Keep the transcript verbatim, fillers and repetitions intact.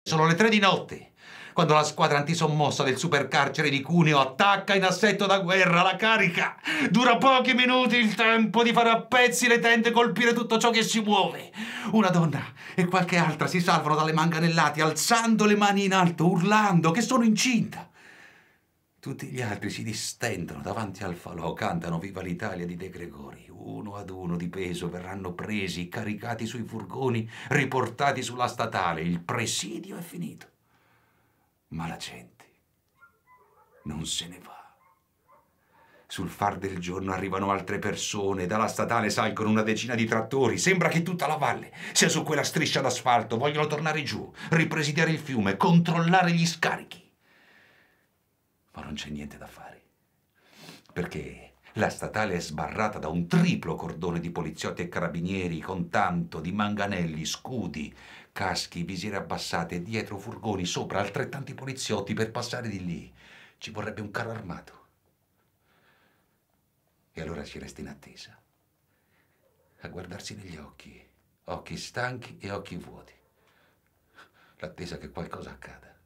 Sono le tre di notte, quando la squadra antisommossa del supercarcere di Cuneo attacca in assetto da guerra la carica. Dura pochi minuti il tempo di fare a pezzi le tende e colpire tutto ciò che si muove. Una donna e qualche altra si salvano dalle manganellate alzando le mani in alto, urlando che sono incinta. Tutti gli altri si distendono davanti al falò, cantano Viva l'Italia di De Gregori. Uno ad uno di peso verranno presi, caricati sui furgoni, riportati sulla statale. Il presidio è finito. Ma la gente non se ne va. Sul far del giorno arrivano altre persone, dalla statale salgono una decina di trattori. Sembra che tutta la valle sia su quella striscia d'asfalto. Vogliono tornare giù, ripresidiare il fiume, controllare gli scarichi. Ma non c'è niente da fare, perché la statale è sbarrata da un triplo cordone di poliziotti e carabinieri con tanto di manganelli, scudi, caschi, visiere abbassate e dietro furgoni, sopra altrettanti poliziotti. Per passare di lì ci vorrebbe un carro armato. E allora si resta in attesa, a guardarsi negli occhi, occhi stanchi e occhi vuoti, l'attesa che qualcosa accada.